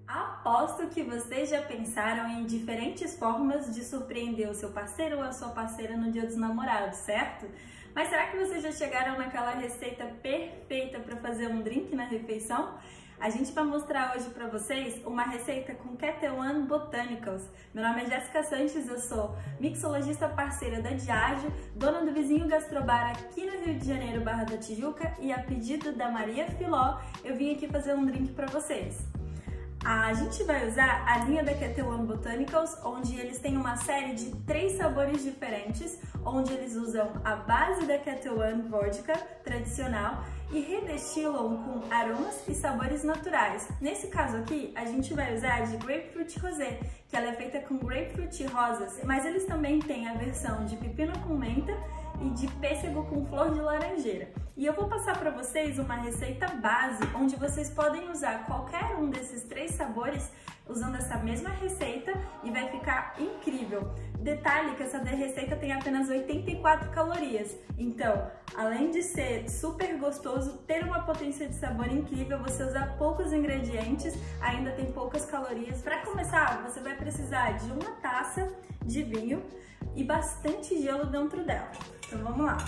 Aposto que vocês já pensaram em diferentes formas de surpreender o seu parceiro ou a sua parceira no Dia dos Namorados, certo? Mas será que vocês já chegaram naquela receita perfeita para fazer um drink na refeição? A gente vai mostrar hoje para vocês uma receita com Ketel One Botanicals. Meu nome é Jéssica Sanches, eu sou mixologista parceira da Diageo, dona do Vizinho Gastrobar aqui no Rio de Janeiro, Barra da Tijuca, e a pedido da Maria Filó, eu vim aqui fazer um drink para vocês. A gente vai usar a linha da Ketel One Botanicals, onde eles têm uma série de 3 sabores diferentes, onde eles usam a base da Ketel One Vodka tradicional e redestilam com aromas e sabores naturais. Nesse caso aqui, a gente vai usar de Grapefruit Rosé, que ela é feita com grapefruit rosas, mas eles também têm a versão de pepino com menta e de pêssego com flor de laranjeira. E eu vou passar para vocês uma receita base, onde vocês podem usar qualquer um desses 3 sabores usando essa mesma receita e vai ficar incrível. Detalhe que essa receita tem apenas 84 calorias, então, além de ser super gostoso, ter uma potência de sabor incrível, você usar poucos ingredientes, ainda tem poucas calorias. Para começar, você vai precisar de uma taça de vinho e bastante gelo dentro dela. Então vamos lá.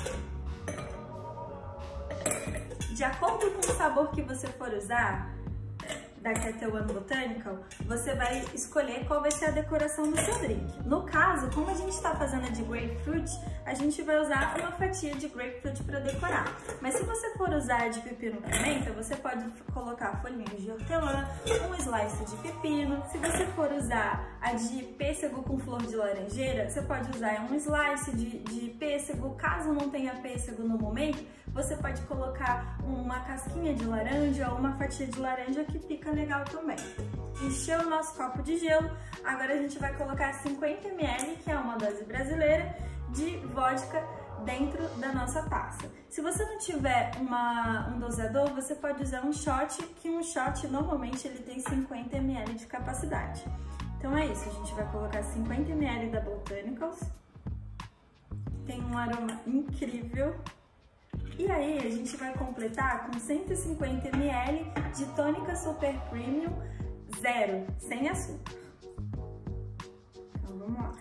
De acordo com o sabor que você for usar da Ketel One Botanical, você vai escolher qual vai ser a decoração do seu drink. No caso, como a gente está fazendo a de grapefruit, a gente vai usar uma fatia de grapefruit para decorar. Mas se você for usar a de pepino com menta, você pode colocar folhinhas de hortelã, um slice de pepino. Se você for usar a de pêssego com flor de laranjeira, você pode usar um slice de pêssego. Caso não tenha pêssego no momento, você pode colocar uma casquinha de laranja ou uma fatia de laranja, que fica legal também. Encheu o nosso copo de gelo, agora a gente vai colocar 50 ml, que é uma dose brasileira, de vodka dentro da nossa taça. Se você não tiver um dosador, você pode usar um shot, que um shot normalmente ele tem 50 ml de capacidade. Então é isso, a gente vai colocar 50 ml da Botanicals, tem um aroma incrível. E aí a gente vai completar com 150 ml de tônica super premium zero, sem açúcar. Então vamos lá.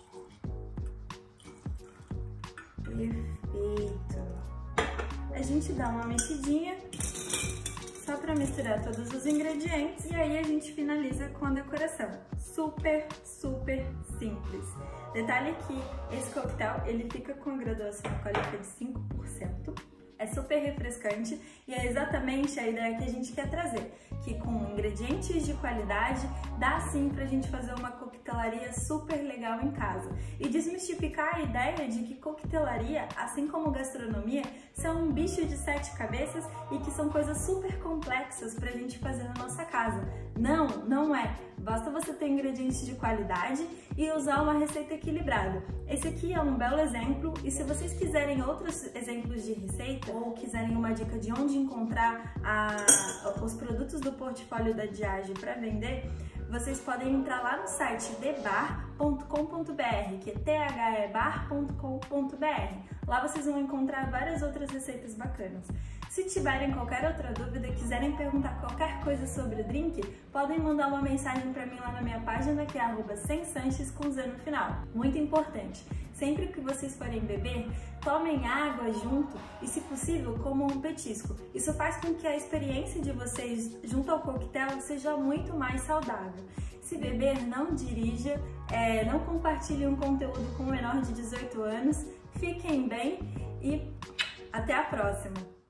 Perfeito. A gente dá uma mexidinha só para misturar todos os ingredientes e aí a gente finaliza com a decoração. Super simples. Detalhe que esse coquetel ele fica com a graduação alcoólica de 5%. É super refrescante e é exatamente a ideia que a gente quer trazer, que com ingredientes de qualidade dá sim pra gente fazer uma coquetelaria super legal em casa. E desmistificar a ideia de que coquetelaria, assim como gastronomia, são um bicho de 7 cabeças e que são coisas super complexas pra gente fazer na nossa casa. Não é. Basta você ter ingredientes de qualidade e usar uma receita equilibrada. Esse aqui é um belo exemplo e se vocês quiserem outros exemplos de receita ou quiserem uma dica de onde encontrar os produtos do portfólio da Diageo para vender, vocês podem entrar lá no site thebar.com.br, que é thebar.com.br. Lá vocês vão encontrar várias outras receitas bacanas. Se tiverem qualquer outra dúvida, quiserem perguntar qualquer coisa sobre o drink, podem mandar uma mensagem para mim lá na minha página, que é @semsanches com Z no final. Muito importante, sempre que vocês forem beber, tomem água junto e, se possível, comam um petisco. Isso faz com que a experiência de vocês junto ao coquetel seja muito mais saudável. Se beber, não dirija, não compartilhe um conteúdo com menor de 18 anos, fiquem bem e até a próxima!